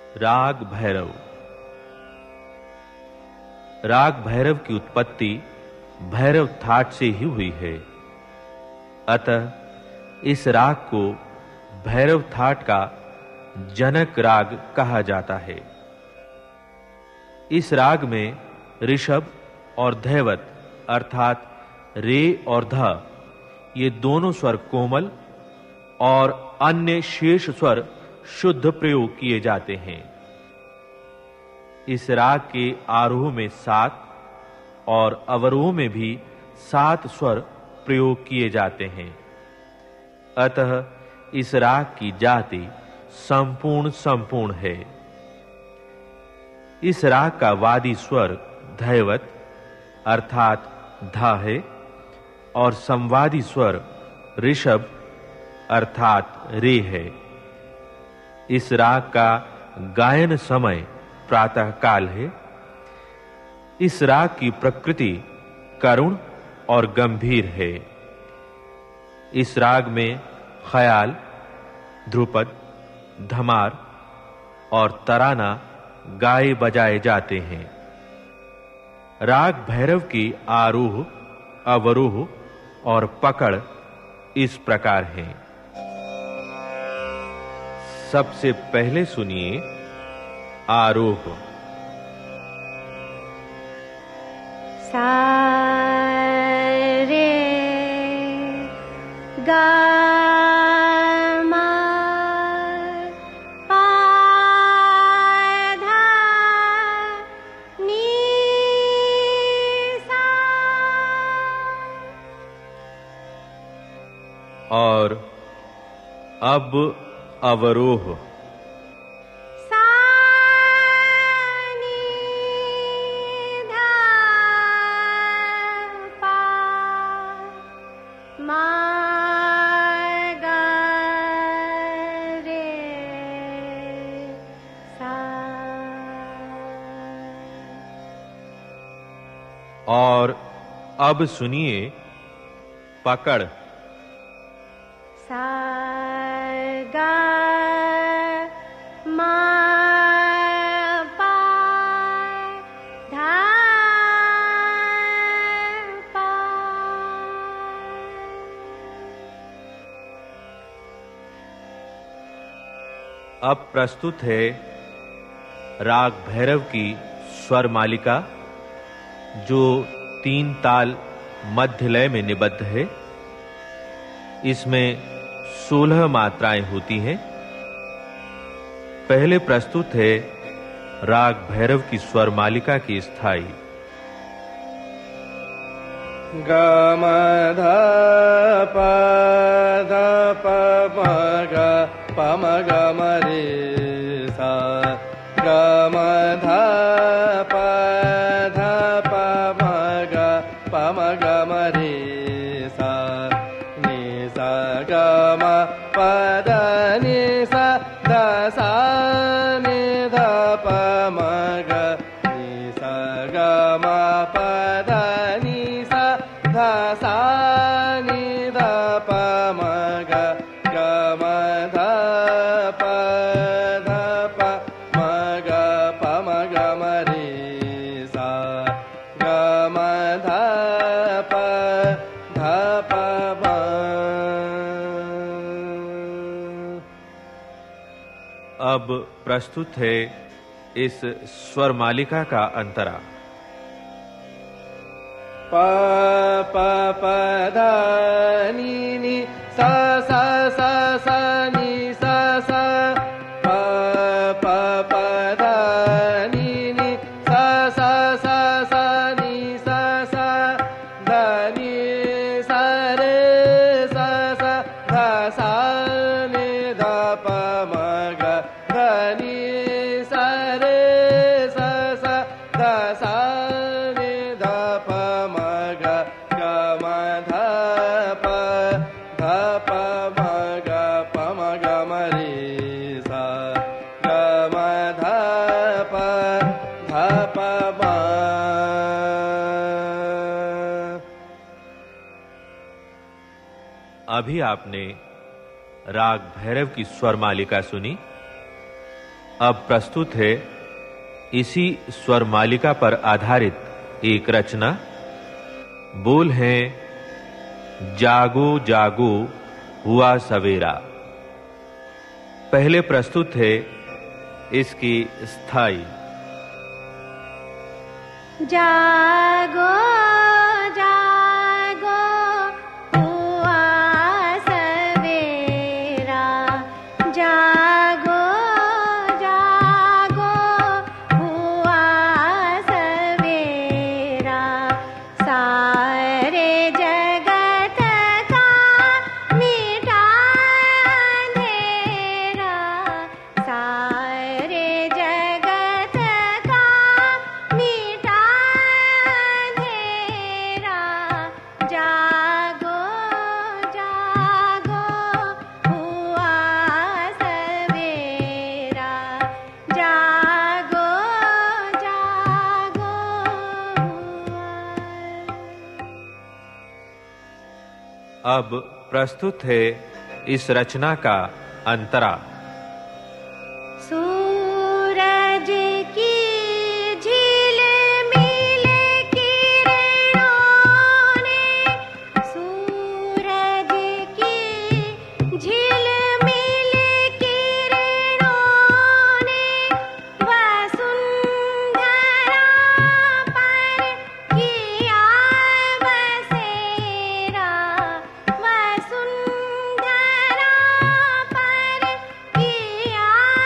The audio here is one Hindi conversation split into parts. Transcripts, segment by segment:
राग भैरव। राग भैरव की उत्पत्ति भैरव थाट से ही हुई है। अतः इस राग को भैरव थाट का जनक राग कहा जाता है। इस राग में ऋषभ और धैवत अर्थात रे और ध ये दोनों स्वर कोमल और अन्य शेष स्वर शुद्ध प्रयोग किए जाते हैं। इस राग के आरोह में 7 और अवरोह में भी 7 स्वर प्रयोग किए जाते हैं। अतः इस राग की जाति संपूर्ण है। इस राग का वादी स्वर धैवत अर्थात ध है और संवादी स्वर ऋषभ अर्थात रे है। इस राग का गायन समय प्रातः काल है। इस राग की प्रकृति करुण और गंभीर है। इस राग में ख्याल, ध्रुपद, धमार और तराना गाए बजाए जाते हैं। राग भैरव की आरोह, अवरोह और पकड़ इस प्रकार हैं। सबसे पहले सुनिए आरोह। सा रे गा मा पा धा नी सा। और अब अवरोह। सा नी धा पा मा गा रे सा। और अब सुनिए पकड़। सा गा मा पा धा पा। अब प्रस्तुत है राग भैरव की स्वर मालिका, जो 3 ताल मध्य लय में निबद्ध है। इसमें 16 मात्राएं होती हैं। पहले प्रस्तुत है राग भैरव की स्वर मालिका की स्थाई। ग म ध प ध प म ग प म ग म रे सा। ग म ध प ध प म ग प म ग म रे सा। नि सा ग म प द नि सा द सा नि ध प म ग नि सा ग म प द नि सा ध सा नि ध प म ग ग म ध प ध प म ग प म ग म रे सा। ग म ध प ध प म। अब प्रस्तुत है इस स्वर मालिका का अंतरा। प प प ध नि नि सा सा सा सा नि सा सा। प प प ध नि नि सा सा सा सा नि सा सा। ध नि सा रे सा सा ध सा नि ध प म ग ध नि सा रे सा सा ध सा नि ध प म ग ग म ध प ध प म ग प म ग म रे सा। ग म ध प ध प म। अभी आपने राग भैरव की स्वर मालिका सुनी। अब प्रस्तुत है इसी स्वर मालिका पर आधारित एक रचना। बोल हैं जागो जागो हुआ सवेरा। पहले प्रस्तुत है इसकी स्थाई। जागो जागो हुआ सवेरा, जागो जागो हुआ सवेरा, सारे जगत का मिटा अंधेरा, सारे जगत का मिटा अंधेरा, जागो जागो हुआ सवेरा, जागो जागो हुआ। अब प्रस्तुत है इस रचना का अंतरा। सूरज की झिलमिल किरणों ने, सूरज की झिलमिल किरणों ने वसुंधरा पर किया बसेरा, वसुंधरा पर किया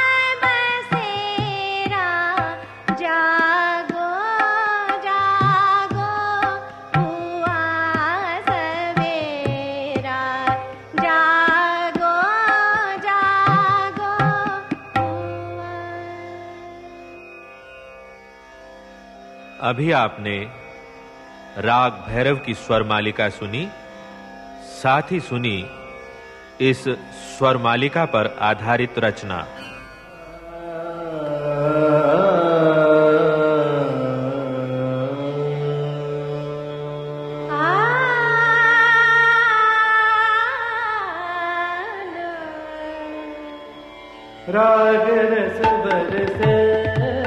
बसेरा, जागो जागो हुआ सवेरा, जागो जागो हुआ। अभी आपने राग भैरव की स्वर मालिका सुनी, साथ ही सुनी इस स्वर मालिका पर आधारित रचना। राग रस बरसे